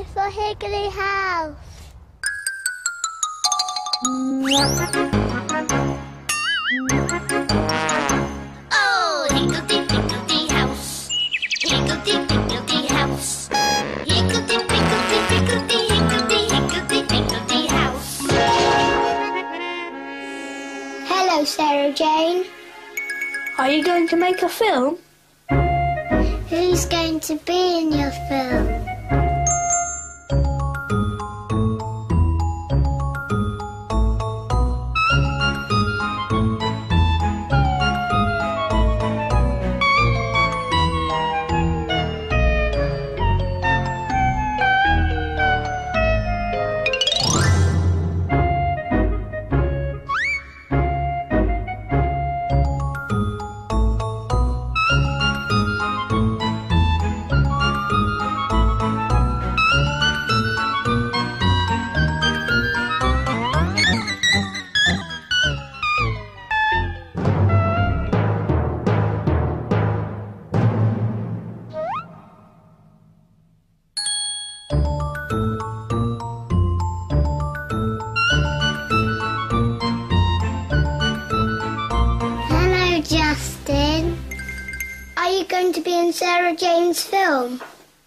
for Higgledy House. Oh, Higgledy House. Higgledy House. Higgledy House. Hello, Sarah Jane. Are you going to make a film? Who's going to be in your film? Hello, Justin. Are you going to be in Sarah Jane's film?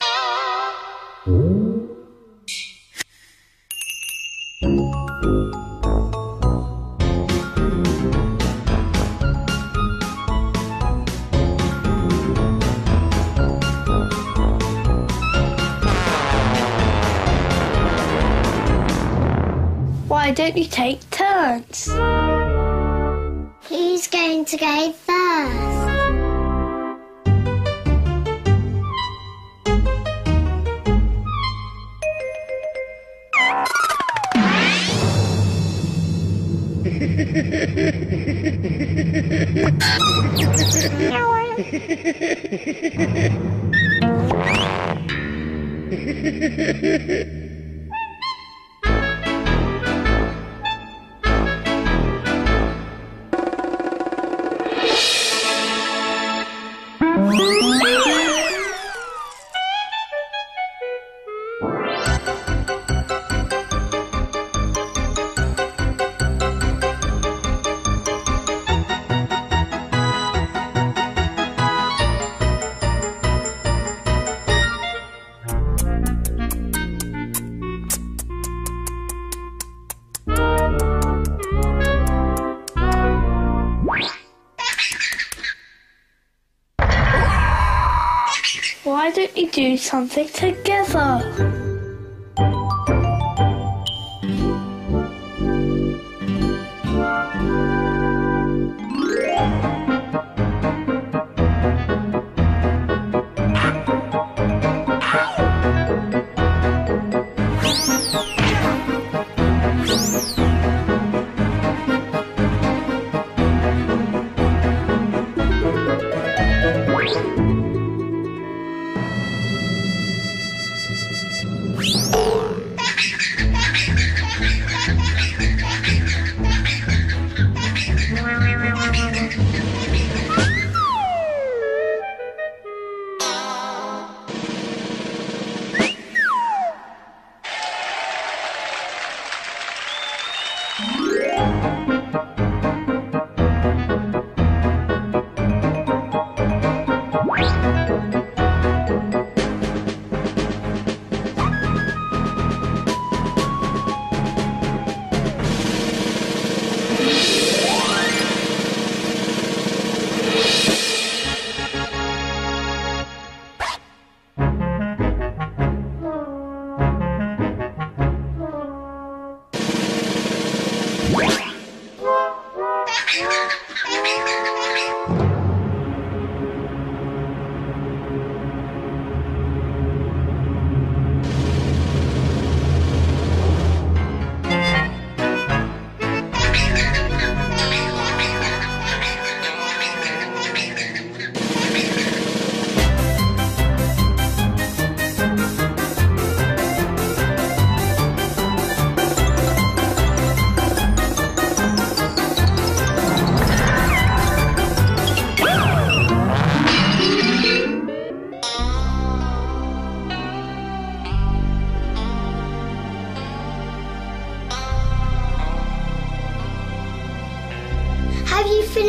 Why don't you take turns? Who's going to go first? Why don't you do something together?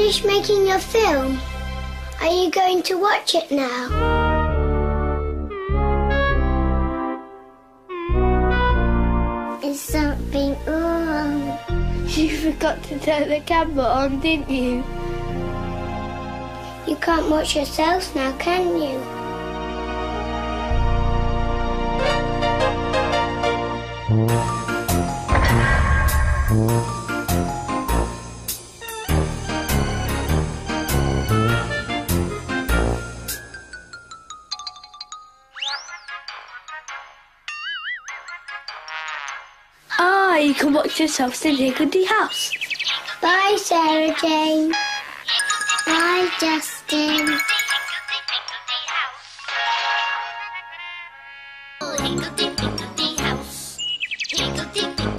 finished making your film? Are you going to watch it now? Is something wrong? You forgot to turn the camera on, didn't you? You can't watch yourself now, can you? Ah, you can watch yourselves in Higgledy House. Bye, Sarah Jane. Bye, Justin. Higgledy, Higgledy House. Higgledy,